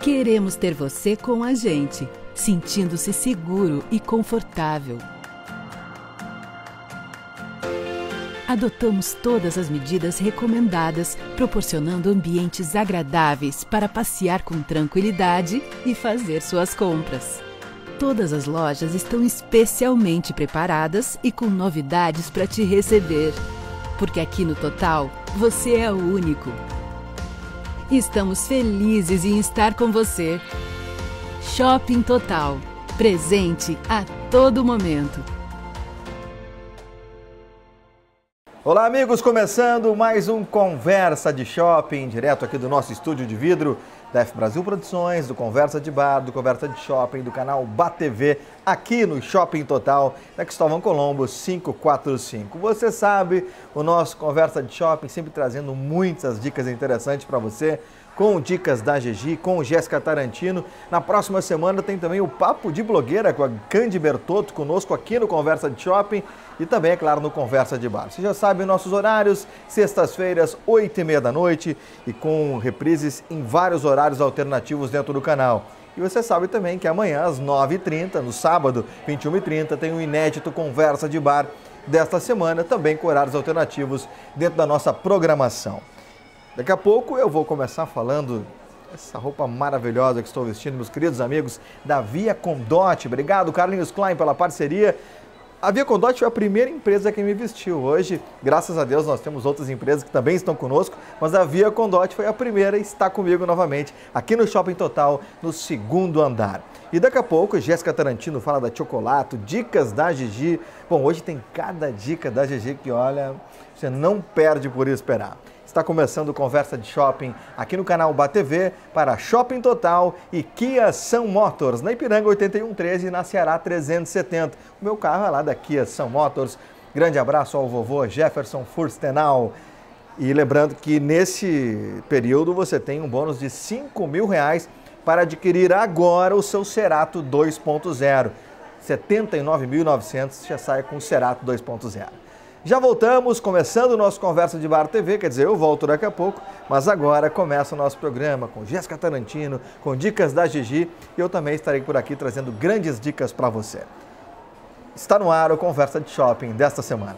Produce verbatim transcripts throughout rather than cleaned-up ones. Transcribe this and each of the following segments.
Queremos ter você com a gente, sentindo-se seguro e confortável. Adotamos todas as medidas recomendadas, proporcionando ambientes agradáveis para passear com tranquilidade e fazer suas compras. Todas as lojas estão especialmente preparadas e com novidades para te receber. Porque aqui no Total, você é o único. Estamos felizes em estar com você. Shopping Total. Presente a todo momento. Olá, amigos, começando mais um Conversa de Shopping, direto aqui do nosso estúdio de vidro da F Brasil Produções, do Conversa de Bar, do Conversa de Shopping, do canal B A T V, aqui no Shopping Total, da Cristóvão Colombo quinhentos e quarenta e cinco. Você sabe, o nosso Conversa de Shopping sempre trazendo muitas dicas interessantes para você, com dicas da Gigi, com Jéssica Tarantino. Na próxima semana tem também o Papo de Blogueira com a Candy Bertotto conosco aqui no Conversa de Shopping e também, é claro, no Conversa de Bar. Você já sabe nossos horários, sextas-feiras, oito e meia da noite e com reprises em vários horários alternativos dentro do canal. E você sabe também que amanhã, às nove e trinta, no sábado, vinte e uma e trinta, tem um inédito Conversa de Bar desta semana, também com horários alternativos dentro da nossa programação. Daqui a pouco eu vou começar falando essa roupa maravilhosa que estou vestindo, meus queridos amigos da Via Condotti. Obrigado, Carlinhos Klein, pela parceria. A Via Condotti foi a primeira empresa que me vestiu. Hoje, graças a Deus, nós temos outras empresas que também estão conosco, mas a Via Condotti foi a primeira e está comigo novamente aqui no Shopping Total, no segundo andar. E daqui a pouco, Jéssica Tarantino fala da Choccolato, dicas da Gigi. Bom, hoje tem cada dica da Gigi que, olha, você não perde por esperar. Está começando o Conversa de Shopping aqui no canal B A T V para Shopping Total e Kia Sun Motors, na Ipiranga oitenta e um treze e na Ceará trezentos e setenta. O meu carro é lá da Kia Sun Motors. Grande abraço ao vovô Jefferson Furstenau. E lembrando que nesse período você tem um bônus de cinco mil reais para adquirir agora o seu Cerato dois ponto zero. setenta e nove mil e novecentos já sai com o Cerato dois ponto zero. Já voltamos, começando o nosso Conversa de Bar T V, quer dizer, eu volto daqui a pouco, mas agora começa o nosso programa com Jéssica Tarantino, com dicas da Gigi, e eu também estarei por aqui trazendo grandes dicas para você. Está no ar o Conversa de Shopping desta semana.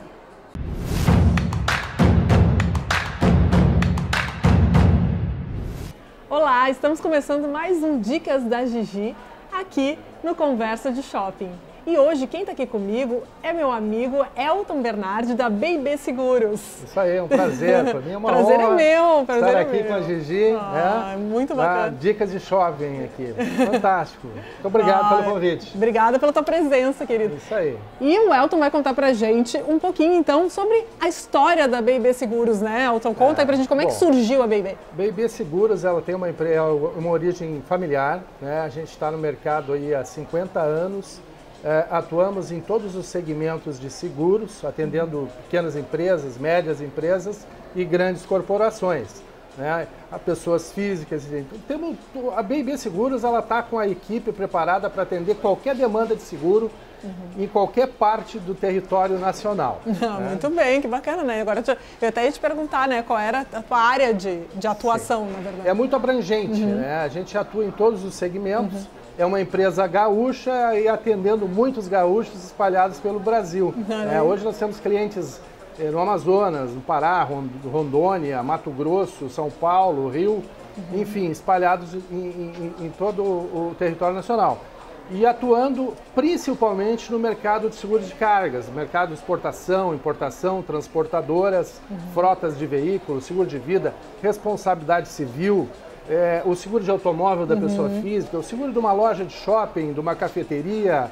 Olá, estamos começando mais um Dicas da Gigi aqui no Conversa de Shopping. E hoje quem está aqui comigo é meu amigo Elton Bernardi da B e B Seguros. Isso aí, é um prazer, para mim é uma prazer honra é meu, prazer estar é aqui meu. com a Gigi, ah, né? Muito bacana. Dicas de shopping aqui, fantástico. Muito obrigado ah, pelo convite. Obrigada pela tua presença, querido. Isso aí. E o Elton vai contar pra gente um pouquinho então sobre a história da B e B Seguros, né, Elton? Conta é, aí pra gente como bom, é que surgiu a B e B. B e B Seguros, ela tem uma, uma origem familiar, né? A gente está no mercado aí há cinquenta anos. É, atuamos em todos os segmentos de seguros, atendendo pequenas empresas, médias empresas e grandes corporações, né? A pessoas físicas. Temos, a B e B Seguros está com a equipe preparada para atender qualquer demanda de seguro uhum. em qualquer parte do território nacional. Não, né? Muito bem, que bacana, né? Agora eu até ia te perguntar, né, qual era a tua área de, de atuação, Sim. na verdade. É muito abrangente, uhum. né? A gente atua em todos os segmentos. Uhum. É uma empresa gaúcha e atendendo muitos gaúchos espalhados pelo Brasil. Uhum. É, hoje nós temos clientes no Amazonas, no Pará, Rondônia, Mato Grosso, São Paulo, Rio, uhum. enfim, espalhados em, em, em todo o território nacional. E atuando principalmente no mercado de seguros de cargas, mercado de exportação, importação, transportadoras, uhum. frotas de veículos, seguro de vida, responsabilidade civil, É, o seguro de automóvel da uhum. pessoa física, o seguro de uma loja de shopping, de uma cafeteria,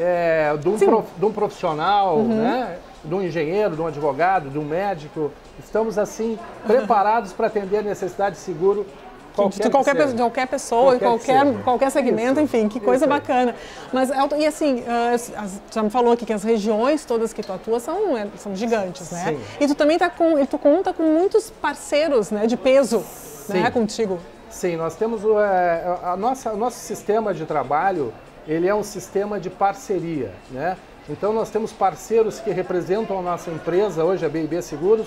é, de, um prof, de um profissional, uhum. né? De um engenheiro, de um advogado, de um médico. Estamos, assim, preparados para atender a necessidade de seguro qualquer de, qualquer, de qualquer pessoa, qualquer, qualquer, qualquer segmento, isso, enfim, que coisa bacana. Mas, Elton, e assim, uh, já me falou aqui que as regiões todas que tu atua são, são gigantes, né? Sim. E tu também tá com, tu conta com muios parceiros, né, de peso, Sim. né, contigo. Sim, nós temos o, é, a nossa, o nosso sistema de trabalho, ele é um sistema de parceria, né? Então nós temos parceiros que representam a nossa empresa, hoje a B e B Seguros,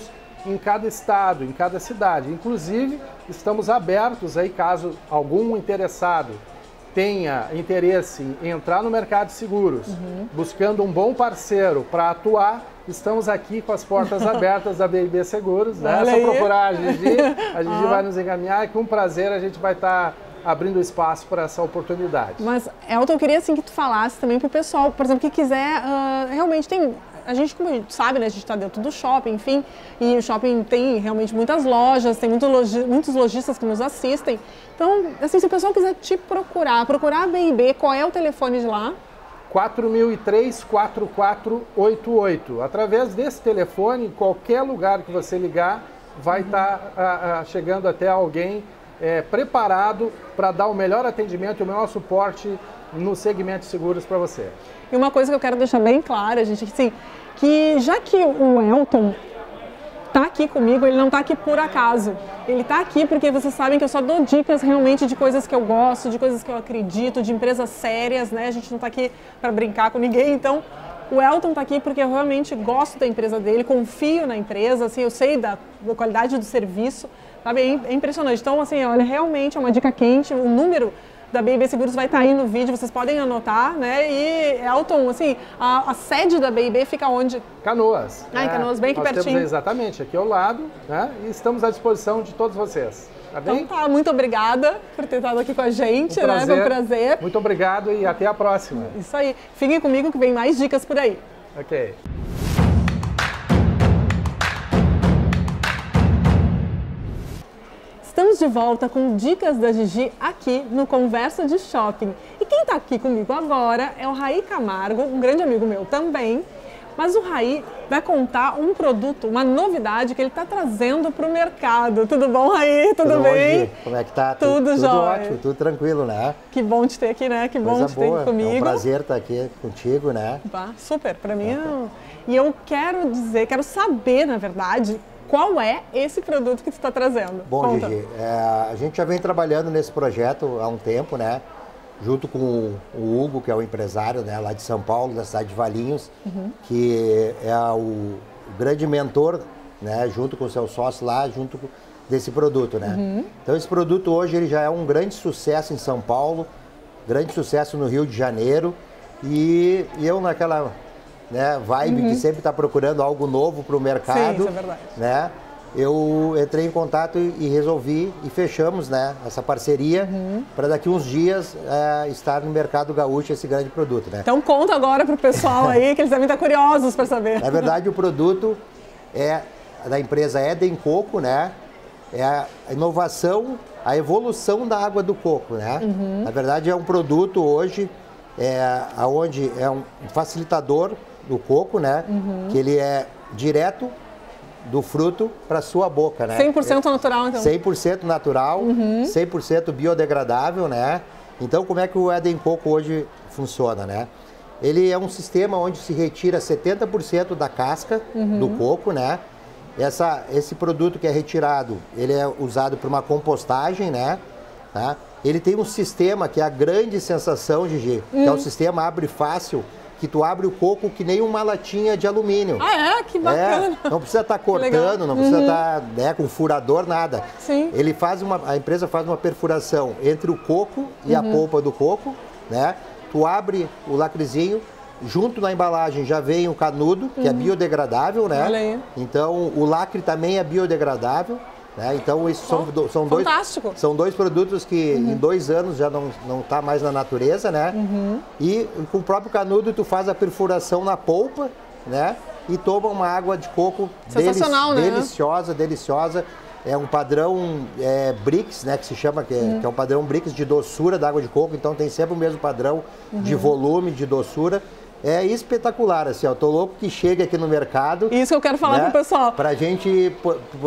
em cada estado, em cada cidade. Inclusive, estamos abertos aí, caso algum interessado tenha interesse em entrar no mercado de seguros, uhum. buscando um bom parceiro para atuar, estamos aqui com as portas abertas da B I B Seguros. Né? É só procurar a Gigi, a Gigi ah. vai nos encaminhar e com prazer a gente vai estar tá abrindo espaço para essa oportunidade. Mas, Elton, eu queria assim, que tu falasse também para o pessoal, por exemplo, que quiser, uh, realmente tem... A gente, como a gente sabe, né, a gente está dentro do shopping, enfim, e o shopping tem realmente muitas lojas, tem muito logi muitos lojistas que nos assistem. Então, assim, se o pessoal quiser te procurar, procurar a B I B, qual é o telefone de lá? quatro mil três, quatro quatro oito oito. Através desse telefone, qualquer lugar que você ligar, vai estar uhum. tá, chegando até alguém é, preparado para dar o melhor atendimento e o melhor suporte no segmento de seguros para você. E uma coisa que eu quero deixar bem clara, gente, assim, que já que o Elton está aqui comigo, ele não está aqui por acaso. Ele está aqui porque vocês sabem que eu só dou dicas realmente de coisas que eu gosto, de coisas que eu acredito, de empresas sérias, né? A gente não está aqui para brincar com ninguém, então o Elton está aqui porque eu realmente gosto da empresa dele, confio na empresa, assim, eu sei da, da qualidade do serviço, sabe? É impressionante. Então, assim, olha, realmente é uma dica quente, o número da B I B Seguros vai estar aí no vídeo, vocês podem anotar, né? E, Elton, assim, a, a sede da B I B fica onde? Canoas. Ah, em Canoas, bem aqui nós pertinho. Temos exatamente, aqui ao lado, né? E estamos à disposição de todos vocês. Tá bem? Então tá, muito obrigada por ter estado aqui com a gente, um né? Foi um prazer. Muito obrigado e até a próxima. Isso aí. Fiquem comigo que vem mais dicas por aí. Ok. Estamos de volta com dicas da Gigi aqui no Conversa de Shopping. E quem está aqui comigo agora é o Raí Camargo, um grande amigo meu também. Mas o Raí vai contar um produto, uma novidade que ele está trazendo para o mercado. Tudo bom, Raí? Tudo, tudo bem? Bom, como é que tá? Tudo, tudo jóia. Tudo ótimo, tudo tranquilo, né? Que bom te ter aqui, né? Que Coisa bom te boa. ter comigo. É um prazer estar aqui contigo, né? Bah, super, para mim. É. E eu quero dizer, quero saber, na verdade, qual é esse produto que tu está trazendo? Bom, Conta. Gigi, é, a gente já vem trabalhando nesse projeto há um tempo, né? Junto com o Hugo, que é o empresário, né, lá de São Paulo, da cidade de Valinhos, uhum. que é o, o grande mentor, né, junto com o seu sócio lá, junto com, desse produto, né? Uhum. Então esse produto hoje ele já é um grande sucesso em São Paulo, grande sucesso no Rio de Janeiro, e, e eu naquela, né, vibe uhum. que sempre está procurando algo novo para o mercado. Sim, isso é verdade. Né? Eu entrei em contato e resolvi e fechamos, né, essa parceria uhum. para daqui uns dias é, estar no mercado gaúcho esse grande produto, né? Então conta agora para o pessoal aí que eles devem estar curiosos para saber. Na verdade o produto é da empresa Eden Coco, né? É a inovação, a evolução da água do coco, né? Uhum. Na verdade é um produto hoje é, onde é um facilitador do coco, né? Uhum. Que ele é direto do fruto para sua boca, né? cem por cento natural, então. cem por cento natural, uhum. cem por cento biodegradável, né? Então, como é que o Eden Coco hoje funciona, né? Ele é um sistema onde se retira setenta por cento da casca uhum. do coco, né? Essa, esse produto que é retirado, ele é usado para uma compostagem, né? Tá? Ele tem um sistema que é a grande sensação, Gigi, uhum. que é o sistema abre fácil, que tu abre o coco que nem uma latinha de alumínio. Ah, é? Que bacana. É, não precisa estar tá cortando, não precisa estar uhum. tá, né, com furador, nada. Sim. Ele faz uma, a empresa faz uma perfuração entre o coco e uhum. a polpa do coco, né? Tu abre o lacrezinho, junto na embalagem já vem o canudo, que uhum. é biodegradável, né? Olha aí. Então o lacre também é biodegradável. Né? Então, isso são, oh, são, dois, são dois produtos que uhum. em dois anos já não não tá mais na natureza, né? Uhum. E com o próprio canudo tu faz a perfuração na polpa, né? E toma uma água de coco sensacional, delici né? deliciosa, deliciosa. É um padrão é, Brix, né? Que se chama, que é, uhum. que é um padrão Brix de doçura da água de coco. Então tem sempre o mesmo padrão uhum. de volume, de doçura. É espetacular, assim, ó, tô louco que chegue aqui no mercado. Isso que eu quero falar, né, pro pessoal. Pra gente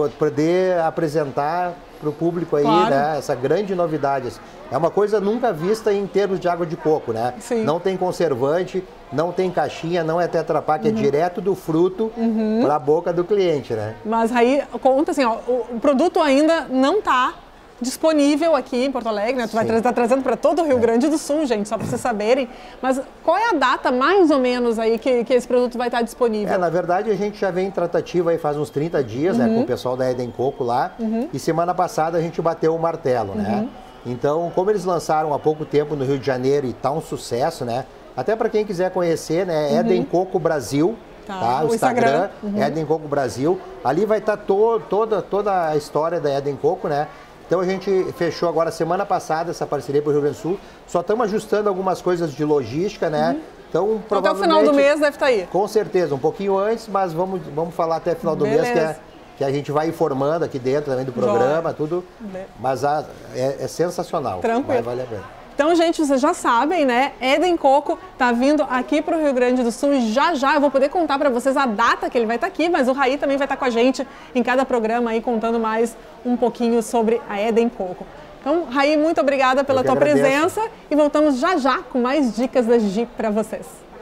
poder apresentar pro público aí, claro. Né, essa grande novidade. É uma coisa nunca vista em termos de água de coco, né? Sim. Não tem conservante, não tem caixinha, não é Tetra Pak, uhum. é direto do fruto uhum. pra boca do cliente, né? Mas aí, conta assim, ó, o produto ainda não tá disponível aqui em Porto Alegre, né? Tu vai estar tra trazendo para todo o Rio é. Grande do Sul, gente, só para vocês saberem. Mas qual é a data, mais ou menos, aí que, que esse produto vai estar disponível? É, na verdade, a gente já vem em tratativa aí faz uns trinta dias, uhum. né, com o pessoal da Eden Coco lá. Uhum. E semana passada a gente bateu o martelo, uhum. né? Então, como eles lançaram há pouco tempo no Rio de Janeiro e tá um sucesso, né? Até para quem quiser conhecer, né? Uhum. Eden Coco Brasil. Tá, tá, o Instagram, Instagram uhum. Eden Coco Brasil. Ali vai estar tá to, toda, toda a história da Eden Coco, né? Então a gente fechou agora semana passada essa parceria para o Rio Grande do Sul. Só estamos ajustando algumas coisas de logística, né? Uhum. Então, provavelmente... Até o final do mês deve estar tá aí. Com certeza, um pouquinho antes, mas vamos, vamos falar até o final do Beleza. mês, que, é, que a gente vai informando aqui dentro também do programa, Joia. tudo. Beleza. Mas a, é, é sensacional. Tranquilo. Vai valer a pena. Então, gente, vocês já sabem, né? Eden Coco tá vindo aqui para o Rio Grande do Sul e já já eu vou poder contar para vocês a data que ele vai estar tá aqui, mas o Raí também vai estar tá com a gente em cada programa aí contando mais um pouquinho sobre a Eden Coco. Então, Raí, muito obrigada pela tua agradeço. presença e voltamos já já com mais dicas da Gigi para vocês.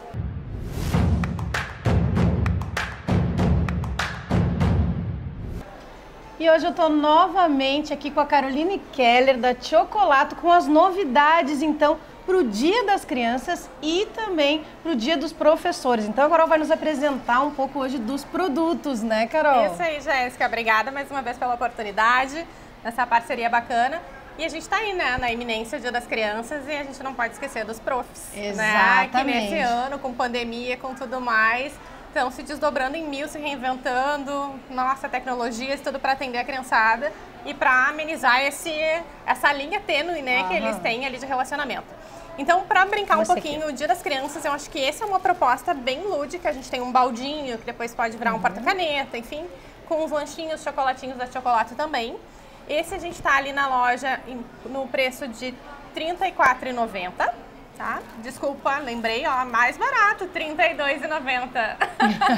E hoje eu estou novamente aqui com a Caroline Keller, da Chocolato, com as novidades, então, para o Dia das Crianças e também para o Dia dos Professores. Então, a Carol vai nos apresentar um pouco hoje dos produtos, né, Carol? Isso aí, Jéssica. Obrigada mais uma vez pela oportunidade, nessa parceria bacana. E a gente está aí, né, na iminência do Dia das Crianças e a gente não pode esquecer dos profs. Exatamente. Né? Que nesse ano, com pandemia, com tudo mais... Então, se desdobrando em mil, se reinventando, nossa, tecnologias, tudo para atender a criançada e para amenizar esse, essa linha tênue, né, Aham. que eles têm ali de relacionamento. Então, para brincar um pouquinho, aqui. o Dia das Crianças, eu acho que essa é uma proposta bem lúdica. A gente tem um baldinho, que depois pode virar uhum. um porta-caneta, enfim, com uns lanchinhos, chocolatinhos da Chocolate também. Esse a gente está ali na loja no preço de trinta e quatro reais e noventa centavos. Tá? Desculpa, lembrei, ó, mais barato, trinta e dois reais e noventa centavos.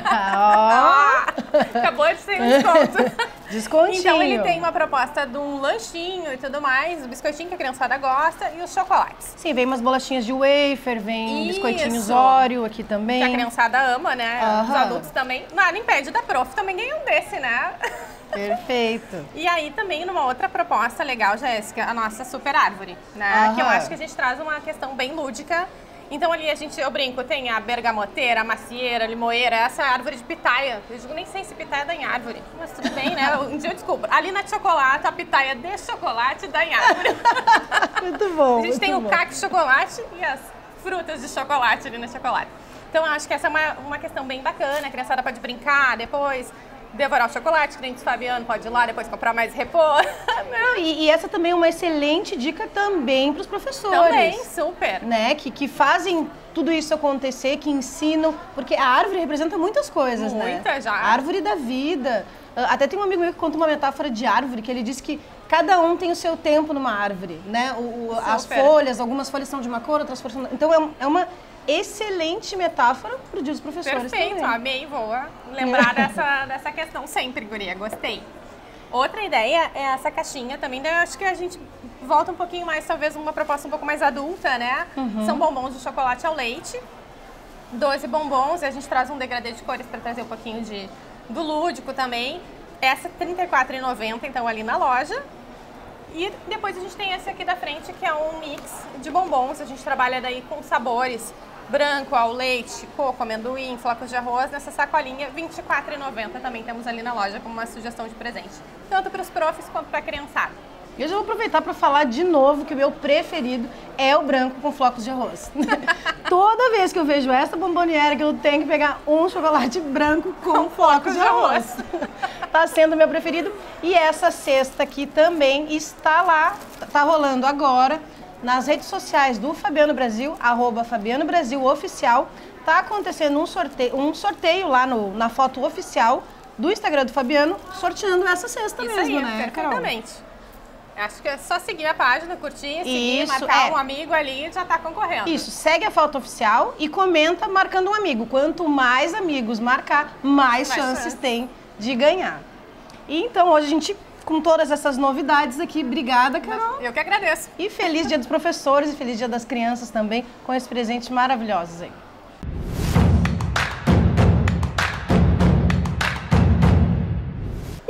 ah, acabou de ser um desconto. Descontinho. Então ele tem uma proposta de um lanchinho e tudo mais, o biscoitinho que a criançada gosta e os chocolates. Sim, vem umas bolachinhas de wafer, vem Isso. biscoitinhos Oreo aqui também. Que a criançada ama, né? Aham. Os adultos também. Nada impede da prof também ganhar um desse, né? Perfeito. E aí também numa outra proposta legal, Jéssica, a nossa super árvore, né? Aham. Que eu acho que a gente traz uma questão bem lúdica. Então ali a gente, eu brinco, tem a bergamoteira, a macieira, a limoeira, essa árvore de pitaia. Eu digo, nem sei se pitaia dá em árvore, mas tudo bem, né? Um dia eu desculpo. Ali na Chocolate, a pitaia de chocolate dá em árvore. Muito bom. A gente tem bom. o caco de chocolate e as frutas de chocolate ali na Chocolate. Então eu acho que essa é uma, uma questão bem bacana, a criançada pode brincar depois, devorar o chocolate, cliente Fabiano pode ir lá depois comprar mais repouso. Não, e, e essa também é uma excelente dica também para os professores. Também, super. Né? Que, que fazem tudo isso acontecer, que ensinam, porque a árvore representa muitas coisas, Muita, né? Muita já. A árvore da vida. Até tem um amigo meu que conta uma metáfora de árvore, que ele diz que cada um tem o seu tempo numa árvore, né? O, o, as folhas, algumas folhas são de uma cor, outras folhas são... Então é, é uma... excelente metáfora para o Dia dos Professores. Perfeito, também. amei, vou lembrar dessa, dessa questão sempre, guria, gostei. Outra ideia é essa caixinha também, eu acho que a gente volta um pouquinho mais, talvez uma proposta um pouco mais adulta, né? Uhum. São bombons de chocolate ao leite, doze bombons, e a gente traz um degradê de cores para trazer um pouquinho de, do lúdico também. Essa trinta e quatro reais e noventa centavos, então ali na loja. E depois a gente tem esse aqui da frente, que é um mix de bombons, a gente trabalha daí com sabores branco, ao leite, coco, amendoim, flocos de arroz, nessa sacolinha, vinte e quatro reais e noventa centavos também temos ali na loja como uma sugestão de presente. Tanto para os profs quanto para a criançada. E eu já vou aproveitar para falar de novo que o meu preferido é o branco com flocos de arroz. Toda vez que eu vejo essa bomboniera que eu tenho que pegar um chocolate branco com, com flocos de arroz. Tá sendo o meu preferido. E essa cesta aqui também está lá, tá rolando agora. Nas redes sociais do Fabiano Brasil, arroba Fabiano Brasil Oficial, tá acontecendo um sorteio, um sorteio lá no, na foto oficial do Instagram do Fabiano, sorteando essa cesta Isso mesmo, aí, né, perfeitamente. Carol? Acho que é só seguir a página, curtir, seguir, Isso, marcar é. um amigo ali e já tá concorrendo. Isso, segue a foto oficial e comenta marcando um amigo. Quanto mais amigos marcar, mais, mais chances chance. tem de ganhar. E então hoje a gente... com todas essas novidades aqui. Obrigada, Carol. Eu que agradeço. E feliz Dia dos Professores e feliz Dia das Crianças também, com esses presentes maravilhosos aí. E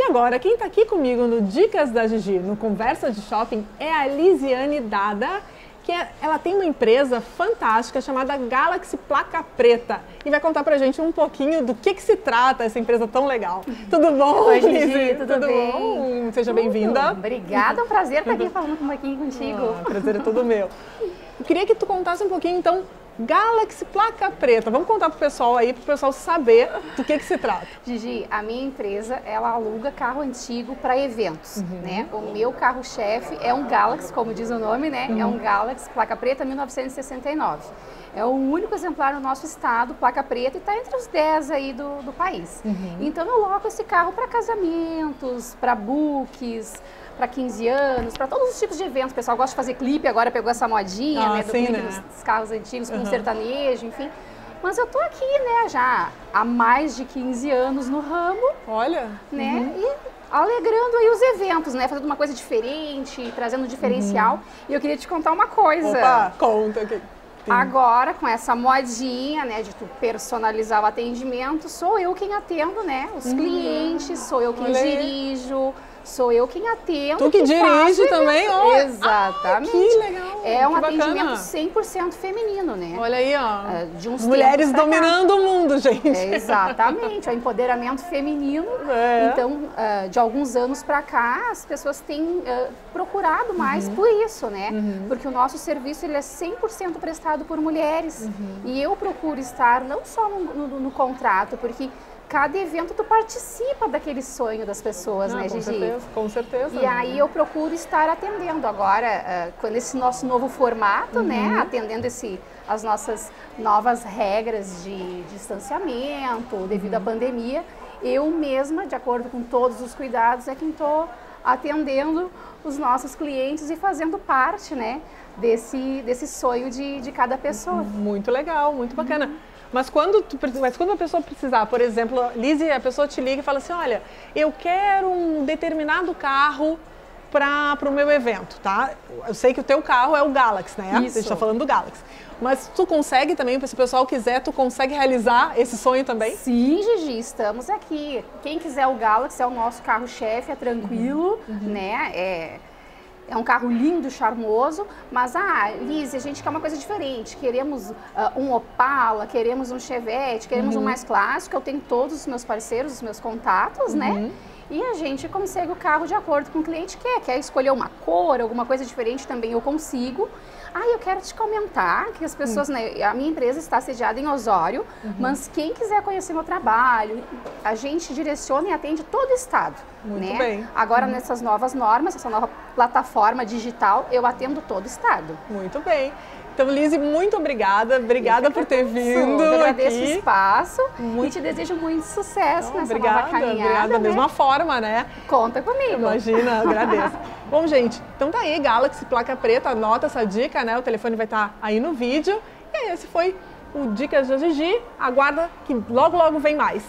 agora, quem está aqui comigo no Dicas da Gigi, no Conversa de Shopping, é a Lisiane Dada, que é, ela tem uma empresa fantástica chamada Galaxy Placa Preta e vai contar pra gente um pouquinho do que que se trata essa empresa tão legal. Tudo bom, Oi, Lisi? Gigi, tudo, tudo bem? bom? Seja bem-vinda. Obrigada, é um prazer estar aqui falando um pouquinho contigo. Ah, prazer é todo meu. Eu queria que tu contasse um pouquinho, então, Galaxy Placa Preta. Vamos contar pro pessoal aí, pro pessoal saber do que que se trata. Gigi, a minha empresa, ela aluga carro antigo para eventos, uhum. né? O meu carro-chefe é um Galaxy, como diz o nome, né? Uhum. É um Galaxy Placa Preta mil novecentos e sessenta e nove. É o único exemplar no nosso estado, placa preta, e está entre os dez aí do, do país. Uhum. Então eu loco esse carro para casamentos, para books, para quinze anos, para todos os tipos de eventos. O pessoal gosta de fazer clipe, agora pegou essa modinha, ah, né, do sim, clipe né? dos carros antigos, com uhum. sertanejo, enfim. Mas eu tô aqui, né, já há mais de quinze anos no ramo. Olha! Né, uhum. e alegrando aí os eventos, né, fazendo uma coisa diferente, trazendo um diferencial. Uhum. E eu queria te contar uma coisa. Opa, conta aqui. Agora, com essa modinha, né, de tu personalizar o atendimento, sou eu quem atendo, né, os uhum. clientes, sou eu quem Olê. dirijo, sou eu quem atendo. Tu que, que dirige também, ó. Exatamente. Ah, que legal. É um que atendimento bacana. cem por cento feminino, né? Olha aí, ó. De uns mulheres dominando o mundo, gente. É, exatamente, o empoderamento feminino. É. Então, de alguns anos pra cá, as pessoas têm procurado mais uhum. por isso, né? Uhum. Porque o nosso serviço ele é cem por cento prestado por mulheres. Uhum. E eu procuro estar não só no, no, no contrato, porque cada evento tu participa daquele sonho das pessoas, Não, né, com Gigi? Certeza, com certeza. E aí eu procuro estar atendendo agora, uh, com esse nosso novo formato, uhum. né, atendendo esse, as nossas novas regras de distanciamento devido uhum. à pandemia. Eu mesma, de acordo com todos os cuidados, é quem estou atendendo os nossos clientes e fazendo parte, né, desse, desse sonho de, de cada pessoa. Muito legal, muito bacana. Uhum. Mas quando, tu, mas quando a pessoa precisar, por exemplo, Lisi, a pessoa te liga e fala assim, olha, eu quero um determinado carro para o meu evento, tá? Eu sei que o teu carro é o Galaxy, né? Isso. A gente está falando do Galaxy. Mas tu consegue também, se o pessoal quiser, tu consegue realizar esse sonho também? Sim, Gigi, estamos aqui. Quem quiser o Galaxy é o nosso carro-chefe, é tranquilo, uhum. né? É... É um carro lindo, charmoso, mas, ah, Lise, a gente quer uma coisa diferente. Queremos uh, um Opala, queremos um Chevette, queremos uhum. um mais clássico. Eu tenho todos os meus parceiros, os meus contatos, uhum. né? E a gente consegue o carro de acordo com o cliente quer. Quer escolher uma cor, alguma coisa diferente também, eu consigo. Ah, eu quero te comentar que as pessoas, uhum. né, a minha empresa está sediada em Osório, uhum. mas quem quiser conhecer meu trabalho, a gente direciona e atende todo o estado. Muito né? bem. Agora, uhum. nessas novas normas, essa nova plataforma digital, eu atendo todo o estado. Muito bem. Então, Lisi, muito obrigada. Obrigada por ter vindo eu agradeço aqui. o espaço muito... e te desejo muito sucesso Não, nessa obrigada, nova caminhada. Obrigada, da né? mesma forma, né? Conta comigo. Imagina, agradeço. Bom, gente, então tá aí, Galaxy Placa Preta, anota essa dica, né? O telefone vai estar aí no vídeo. E esse foi o Dicas da Gigi. Aguarda que logo, logo vem mais.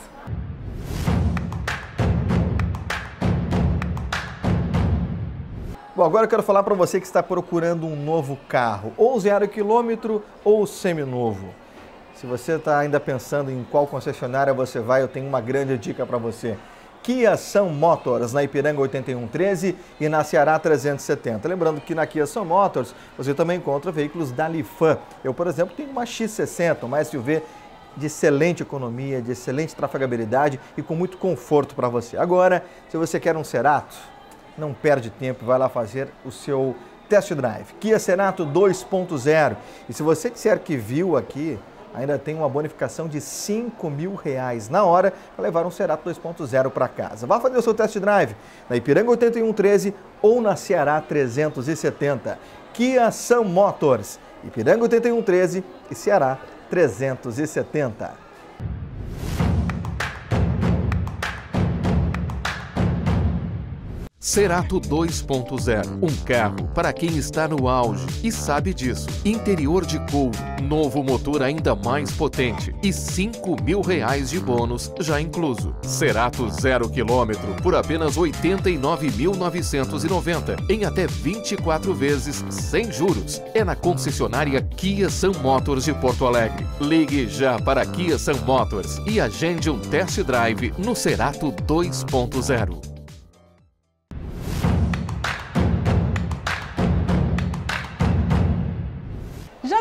Bom, agora eu quero falar para você que está procurando um novo carro, ou zero quilômetro ou seminovo. Se você está ainda pensando em qual concessionária você vai, eu tenho uma grande dica para você. Kia Sun Motors, na Ipiranga oitenta e um treze e na Ceará trezentos e setenta. Lembrando que na Kia Sun Motors você também encontra veículos da Lifan. Eu, por exemplo, tenho uma X sessenta, uma S U V de excelente economia, de excelente trafegabilidade e com muito conforto para você. Agora, se você quer um Cerato, não perde tempo, vai lá fazer o seu test drive. Kia Cerato dois ponto zero. E se você disser que viu aqui, ainda tem uma bonificação de cinco mil reais na hora para levar um Cerato dois ponto zero para casa. Vá fazer o seu test drive na Ipiranga oitenta e um treze ou na Ceará trezentos e setenta. Kia Sun Motors, Ipiranga oitenta e um treze e Ceará trezentos e setenta. Cerato dois ponto zero, um carro para quem está no auge e sabe disso. Interior de couro, novo motor ainda mais potente e cinco mil reais de bônus já incluso. Cerato zero quilômetro por apenas oitenta e nove mil novecentos e noventa em até vinte e quatro vezes sem juros. É na concessionária Kia Sun Motors de Porto Alegre. Ligue já para Kia Sun Motors e agende um test drive no Cerato dois ponto zero.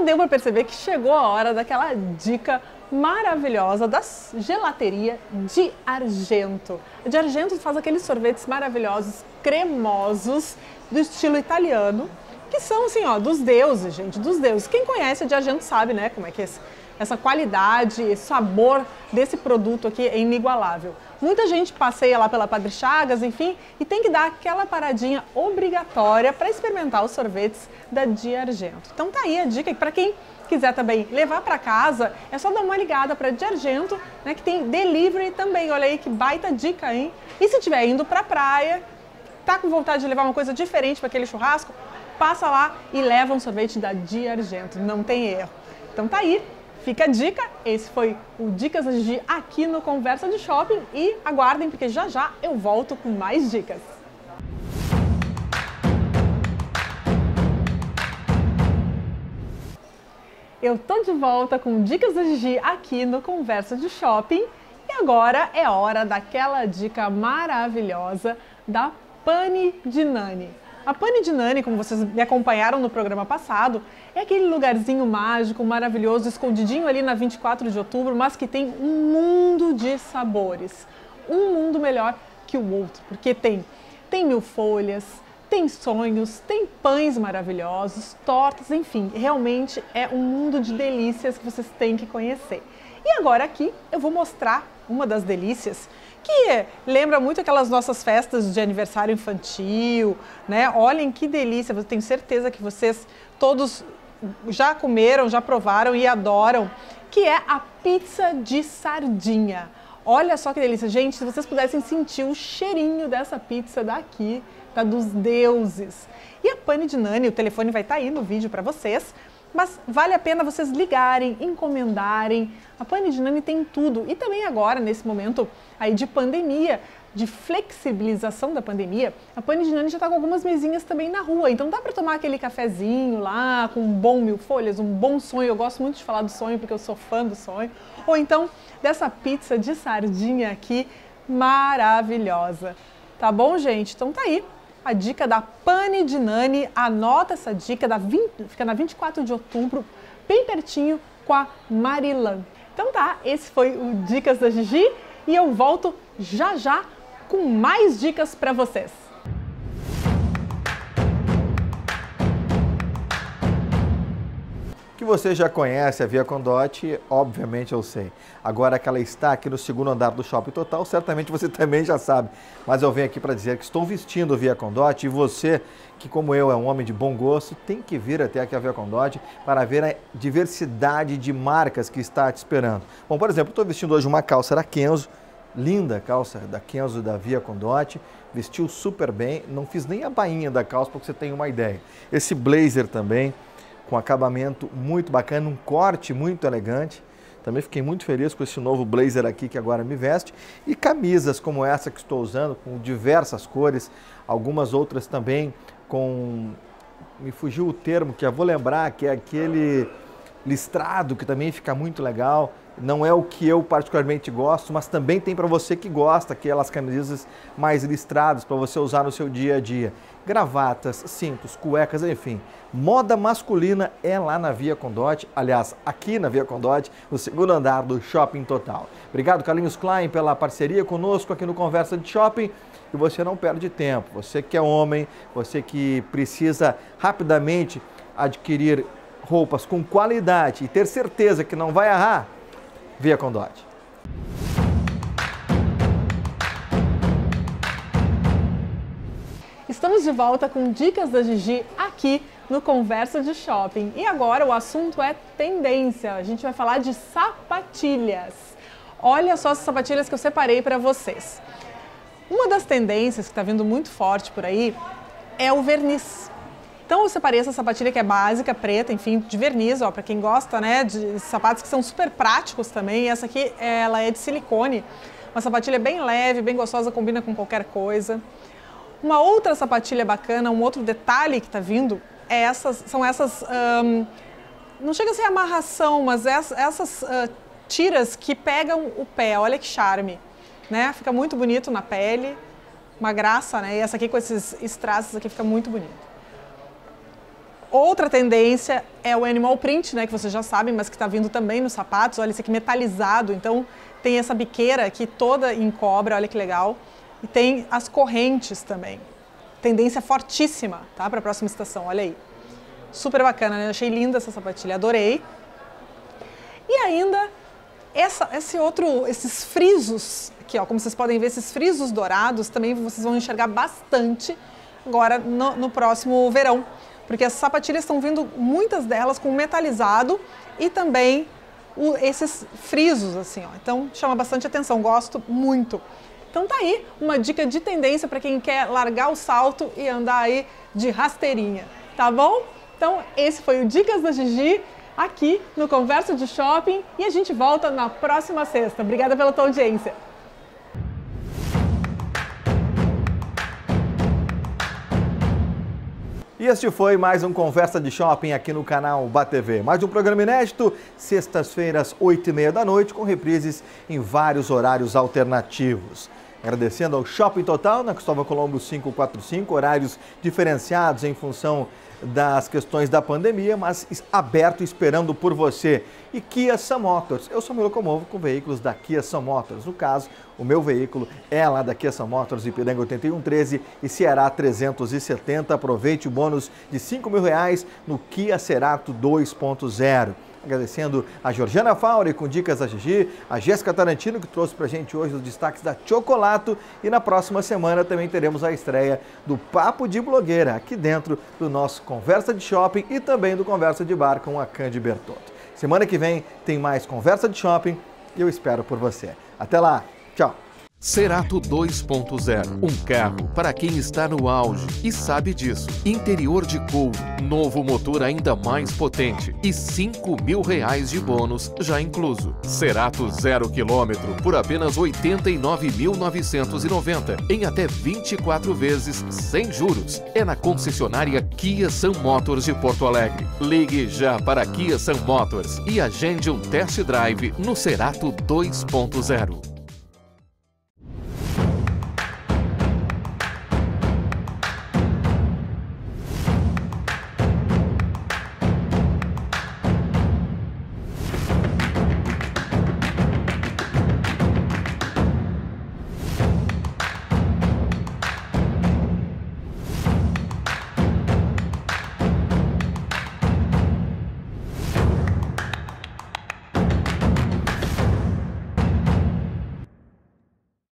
deu para perceber que chegou a hora daquela dica maravilhosa da gelateria de Argento. A de Argento faz aqueles sorvetes maravilhosos, cremosos, do estilo italiano, que são assim, ó, dos deuses, gente, dos deuses. Quem conhece a de Argento sabe, né, como é que é esse, essa qualidade, esse sabor desse produto aqui é inigualável. Muita gente passeia lá pela Padre Chagas, enfim, e tem que dar aquela paradinha obrigatória para experimentar os sorvetes da de Argento. Então tá aí a dica, para quem quiser também levar para casa, é só dar uma ligada para de Argento, né, que tem delivery também. Olha aí que baita dica, hein? E se estiver indo para a praia, tá com vontade de levar uma coisa diferente para aquele churrasco, passa lá e leva um sorvete da de Argento, não tem erro. Então tá aí, fica a dica. Esse foi o Dicas da Gigi aqui no Conversa de Shopping e aguardem porque já já eu volto com mais dicas. Eu tô de volta com Dicas da Gigi aqui no Conversa de Shopping e agora é hora daquela dica maravilhosa da Pane di Nani. A Pane di Nani, como vocês me acompanharam no programa passado, é aquele lugarzinho mágico, maravilhoso, escondidinho ali na vinte e quatro de outubro, mas que tem um mundo de sabores. Um mundo melhor que o outro, porque tem, tem mil folhas, tem sonhos, tem pães maravilhosos, tortas, enfim, realmente é um mundo de delícias que vocês têm que conhecer. E agora aqui eu vou mostrar uma das delícias que lembra muito aquelas nossas festas de aniversário infantil, né? Olhem que delícia, eu tenho certeza que vocês todos já comeram, já provaram e adoram, que é a pizza de sardinha. Olha só que delícia, gente, se vocês pudessem sentir o cheirinho dessa pizza daqui, tá dos deuses. E a Pane di Nani, o telefone vai estar aí no vídeo para vocês, mas vale a pena vocês ligarem, encomendarem. A Pane di Nani tem tudo. E também agora, nesse momento aí de pandemia, de flexibilização da pandemia, a Pane di Nani já está com algumas mesinhas também na rua. Então dá para tomar aquele cafezinho lá, com um bom mil folhas, um bom sonho. Eu gosto muito de falar do sonho, porque eu sou fã do sonho. Ou então dessa pizza de sardinha aqui, maravilhosa. Tá bom, gente? Então tá aí a dica da Pane di Nani. Anota essa dica, da vinte, fica na vinte e quatro de outubro, bem pertinho com a Marilã. Então tá, esse foi o Dicas da Gigi e eu volto já já com mais dicas para vocês. Que você já conhece a Via Condotti, obviamente eu sei. Agora que ela está aqui no segundo andar do Shopping Total, certamente você também já sabe. Mas eu venho aqui para dizer que estou vestindo a Via Condotti e você, que como eu é um homem de bom gosto, tem que vir até aqui a Via Condotti para ver a diversidade de marcas que está te esperando. Bom, por exemplo, estou vestindo hoje uma calça da Kenzo, linda calça da Kenzo da Via Condotti, vestiu super bem, não fiz nem a bainha da calça para que você tenha uma ideia. Esse blazer também, com acabamento muito bacana, um corte muito elegante. Também fiquei muito feliz com esse novo blazer aqui que agora me veste. E camisas como essa que estou usando, com diversas cores, algumas outras também com... Me fugiu o termo, que eu vou lembrar, que é aquele listrado, que também fica muito legal. Não é o que eu particularmente gosto, mas também tem para você que gosta, aquelas camisas mais listradas para você usar no seu dia a dia. Gravatas, cintos, cuecas, enfim. Moda masculina é lá na Via Condotti, aliás, aqui na Via Condotti, no segundo andar do Shopping Total. Obrigado, Carlinhos Klein, pela parceria conosco aqui no Conversa de Shopping. E você não perde tempo, você que é homem, você que precisa rapidamente adquirir roupas com qualidade e ter certeza que não vai errar, Via Condotti. Estamos de volta com Dicas da Gigi aqui no Conversa de Shopping. E agora o assunto é tendência. A gente vai falar de sapatilhas. Olha só as sapatilhas que eu separei para vocês. Uma das tendências que está vindo muito forte por aí é o verniz. Então eu separei essa sapatilha que é básica, preta, enfim, de verniz, ó, para quem gosta, né, de sapatos que são super práticos também. E essa aqui, ela é de silicone, uma sapatilha bem leve, bem gostosa, combina com qualquer coisa. Uma outra sapatilha bacana, um outro detalhe que está vindo, é essas, são essas, um, não chega a ser amarração, mas essas, essas uh, tiras que pegam o pé, olha que charme, né? Fica muito bonito na pele, uma graça, né? E essa aqui com esses strass aqui fica muito bonito. Outra tendência é o animal print, né, que vocês já sabem, mas que está vindo também nos sapatos. Olha, esse aqui metalizado, então tem essa biqueira aqui toda em cobra, olha que legal. E tem as correntes também. Tendência fortíssima, tá, para a próxima estação, olha aí. Super bacana, né? Eu achei linda essa sapatilha, adorei. E ainda, essa, esse outro, esses frisos, aqui ó, como vocês podem ver, esses frisos dourados, também vocês vão enxergar bastante agora no, no próximo verão. Porque as sapatilhas estão vindo, muitas delas, com metalizado e também o, esses frisos, assim, ó. Então, chama bastante atenção, gosto muito. Então tá aí uma dica de tendência para quem quer largar o salto e andar aí de rasteirinha, tá bom? Então, esse foi o Dicas da Gigi, aqui no Conversa de Shopping, e a gente volta na próxima sexta. Obrigada pela tua audiência. E este foi mais um Conversa de Shopping aqui no canal BATV. Mais um programa inédito, sextas-feiras, oito e meia da noite, com reprises em vários horários alternativos. Agradecendo ao Shopping Total, na Cristóvão Colombo quinhentos e quarenta e cinco, horários diferenciados em função das questões da pandemia, mas aberto esperando por você. E Kia Sun Motors, eu só me locomovo com veículos da Kia Sun Motors. No caso, o meu veículo é lá da Kia Sun Motors, Ipiranga oitenta e um treze e Ceará trezentos e setenta. Aproveite o bônus de cinco mil reais no Kia Cerato dois ponto zero. Agradecendo a Georgiana Fauri com Dicas da Gigi, a Jéssica Tarantino que trouxe pra gente hoje os destaques da Chocolato, e na próxima semana também teremos a estreia do Papo de Blogueira aqui dentro do nosso Conversa de Shopping e também do Conversa de Bar com a Candy Bertotto. Semana que vem tem mais Conversa de Shopping e eu espero por você. Até lá, tchau! Cerato dois ponto zero, um carro para quem está no auge e sabe disso. Interior de couro, novo motor ainda mais potente e cinco mil reais de bônus já incluso. Cerato zero quilômetro por apenas oitenta e nove mil novecentos e noventa em até vinte e quatro vezes sem juros. É na concessionária Kia Sun Motors de Porto Alegre. Ligue já para Kia Sun Motors e agende um test drive no Cerato dois ponto zero.